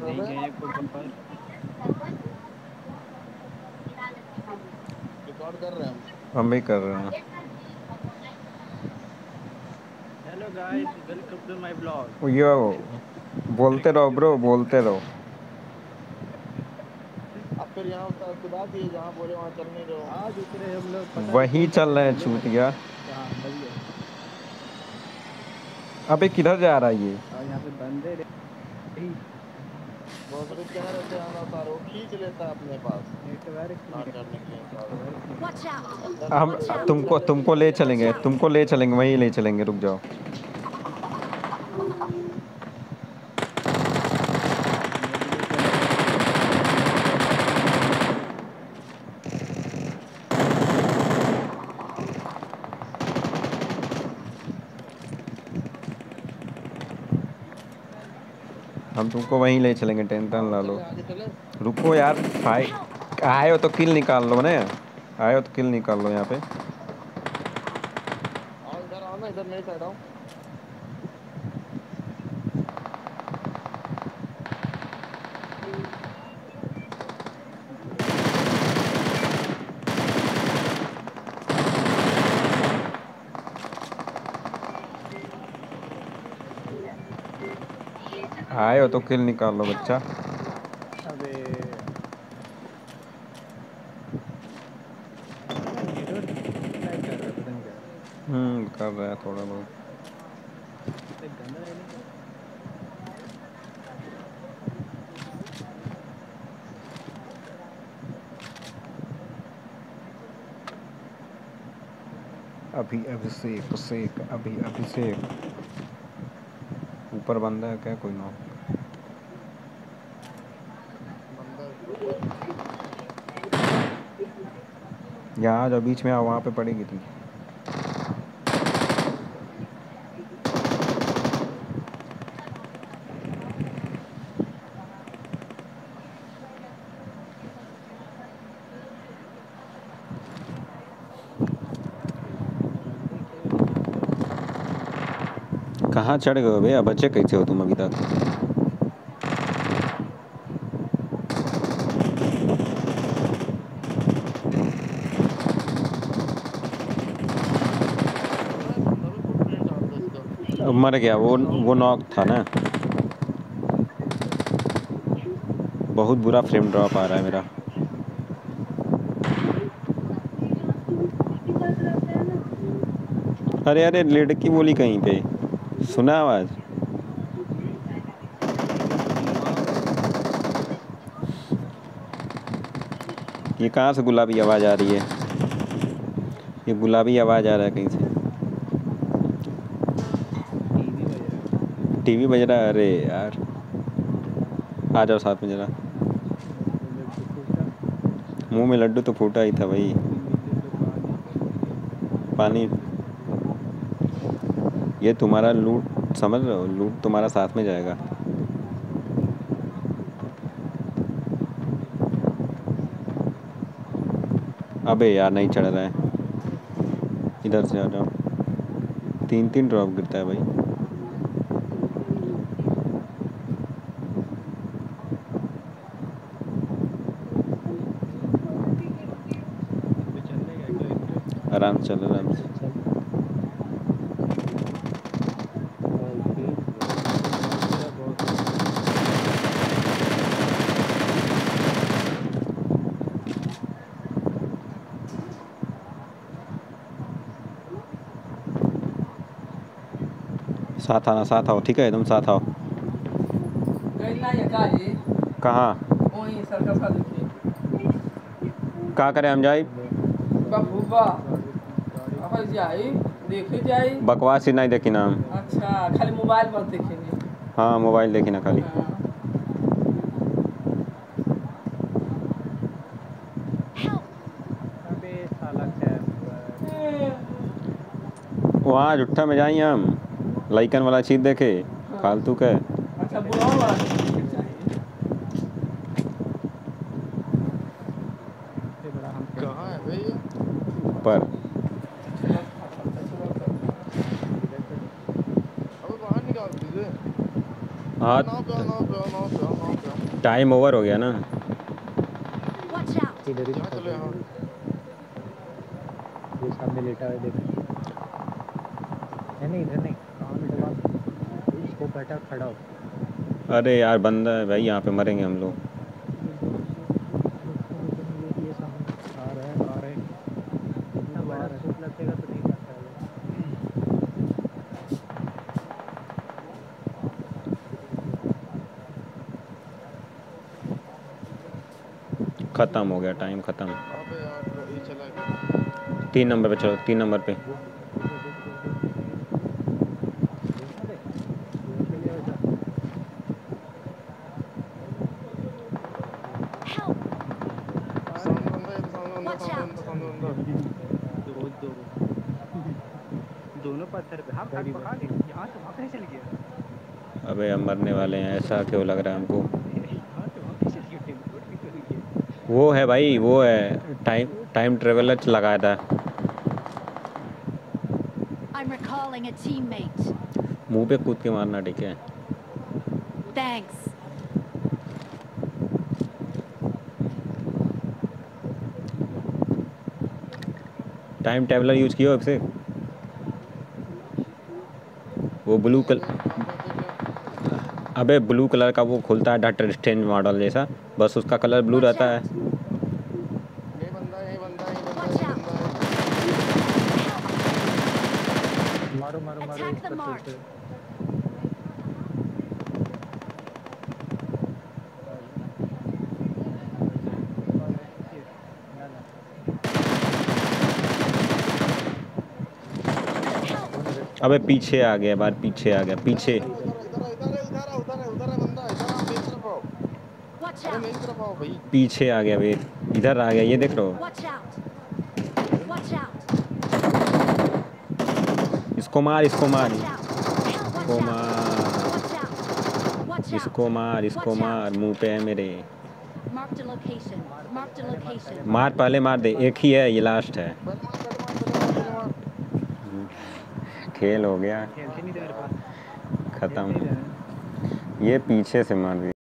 नहीं अबे गए हैं कोई बाहर। रिकॉर्ड कर रहे हैं हम। हम भी कर रहे हैं। Hello guys, welcome to my blog. Yo, बोलते रहो ब्रो, बोलते रहो। अब फिर यहाँ कुदा दिए, जहाँ बोले वहाँ चल नहीं रहे हो। आज उतरे हम लोग, पता नहीं वही कौन सा चल रहे हैं फेस्टिवल है। चूतिया। हाँ वही है। अबे किधर जा रहा है ये? और यहाँ पे बंदे रही। बहुत रुक कह रहे थे आना उतारो, वो खींच लेता है अपने पास नेटवर्क नहीं स्टार्ट करने के लिए इंसान। नेटवर्क नहीं है। Watch out! अंदर से हम Watch बोलता है out! रुक जा तुमको लेकिन तुमको ले चलेगा Watch चलेंगे, नहीं। out! तुमको ले चलेंगे, वहीं ले चलेंगे, रुक जाओ। हमें भी ले चलो। हमें नेटवर्क नहीं है। हम तुमको वहीं ले चलेंगे, टेंशन आओ ला लो। चले, आगे चले। रुको यार भाई, आए हो तो किल निकाल लो ना। आए हो तो किल निकाल लो यहाँ पे। आओ इधर आओ ना, इधर मेरी साइड आओ। आए हो तो किल निकाल लो बच्चा। अबे साला नेटवर्क लैग कर रहा है, पता नहीं क्या। कर रहा है थोड़ा बहुत। कितने गंदा है नहीं। अभी अभिषेक शेख, अभी अभिषेक। ऊपर बंदा है क्या कोई? ना बंदा ऊपर। यहाँ जो बीच में आ, वहाँ पे पड़ेगी तुम। बंदे खेल रहे हैं इधर उधर। कहाँ चढ़ गए भैया? बच्चे कैसे हो तुम अभी तक? मर रहा है बंदा भी, फुटप्रिंट डाल दो इसका। मर गया वो नॉक था ना। बहुत बुरा फ्रेम ड्रॉप आ रहा है मेरा। अरे अरे, लड़की बोली कहीं पे, सुना आवाज़? हाँ भाई। ये कहाँ से गुलाबी आवाज़ आ रही है? ये गुलाबी आवाज़ आ रहा है कहीं से। टीवी बज रहा है। टीवी बज रहा है? अरे यार, आ जाओ साथ में ज़रा। मुंह में लड्डू फूटा। मुंह में लड्डू तो फूटा ही था भाई। मम्मी ले लो पानी। पानी? ये तुम्हारा लूट, समझ रहे हो? लूट तुम्हारा साथ में जाएगा। अबे यार, नहीं चढ़ रहा है। इधर से आ जाओ। 3-3 ड्रॉप गिरता है भाई। इस पे चल लेगा क्या इस पे? आराम से चल, आराम से। भाई तेज बज रहा है बहुत तेज। साथ आना, साथ आओ, ठीक है? एकदम साथ आओ। कहाँ? क्या करें हम जाई? गाड़ी बकवास ही नहीं देखी ना हम। अच्छा, खाली मोबाइल पर देखेंगे। हाँ, मोबाइल देखी ना खाली। हाँ। अबे साला कैंपर। वहाँ जुट्ठा में जाइए हम, लाइकन वाला चीज़ देखे फालतू के। अच्छा, बुलाओ वाला टिकट चाहिए। सबसे बड़ा हम कहाँ कैंपर है है। भाई ये? ऊपर। इधर चलो। अबे बाहर निकाल दीजिए। हाँ, नाव पे आओ, नाव पे आओ, नाव पे आओ, नाव पे आओ। टाइम ओवर हो गया ना। Watch out! इधर ही यहाँ चलो यहाँ। ये सामने लेटा है देख। नहीं इधर नहीं, कहाँ लेटा हुआ इसको बैठा खड़ा हो। अरे यार बंदा है भाई, यहाँ पे मरेंगे हम लोग। ये सामने आ रहा है इतना बड़ा स्कोप लगेगा तो नहीं करता है। ख़त्म हो गया टाइम, ख़त्म। अबे यार ये चला गया। 3 नंबर पे चलो, 3 नंबर पे। Help! सामने बंदा है, सामने बंदा, Watch सामने बंदा, सामने बंदा। दोनों पत्थर पे। हाँ Very पकड़ well. ले, यहाँ से वहाँ कैसे चल गया? अबे हम मरने वाले हैं, ऐसा क्यों लग रहा है हमको? यहाँ से वहाँ कैसे चल गया? टेलीपोर्ट कैसे हो गया? वो है भाई, वो है टाइम ट्रेवलर लगाया था। I'm recalling a teammate. मुंह पे कूद के मारना, ठीक है? Thanks. टाइम ट्रेवलर यूज किया हो इसे? वो ब्लू कलर, अबे ब्लू कलर का वो खुलता है डॉक्टर स्ट्रेंज मॉडल जैसा, बस उसका कलर ब्लू रहता है। ये बंदा, ये बंदा, ये बंदा, Watch ये out! बंदा है। मारो मारो मारो Attack इस the पर mark. से। अबे पीछे आ गया बार, पीछे आ गया, पीछे। इधर है बंदा, इधर आप मेरी तरफ आओ। Watch अरे out! मेरी तरफ आओ भाई। पीछे आ गया वे, इधर आ गया, ये देख रहे हो? Watch out! Watch out! इसको मार, इसको मार, Watch out! इसको Watch मार, out! Watch out! इसको मार, इसको मार, मुंह पे है मेरे। Marked a location. Marked a location. मार, पहले मार दे, एक ही है, ये लास्ट है। खेल हो गया खेलते नहीं थे मेरे पास। खत्म। ये पीछे से मार दिया।